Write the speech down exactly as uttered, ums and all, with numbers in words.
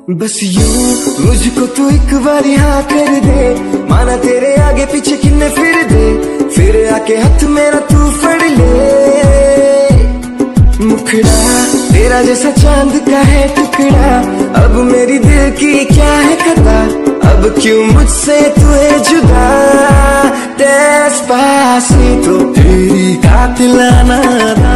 बस यूं मुझको तू एक बारी हाँ कर दे, माना तेरे आगे पीछे किन्ने फिर दे, फिर आके हाथ मेरा तू फड़ ले। मुखड़ा तेरा जैसा चांद का है टुकड़ा, अब मेरी दिल की क्या है खता, अब क्यों मुझसे तू है जुदा। डेस्पासितो तेरी कातिलाना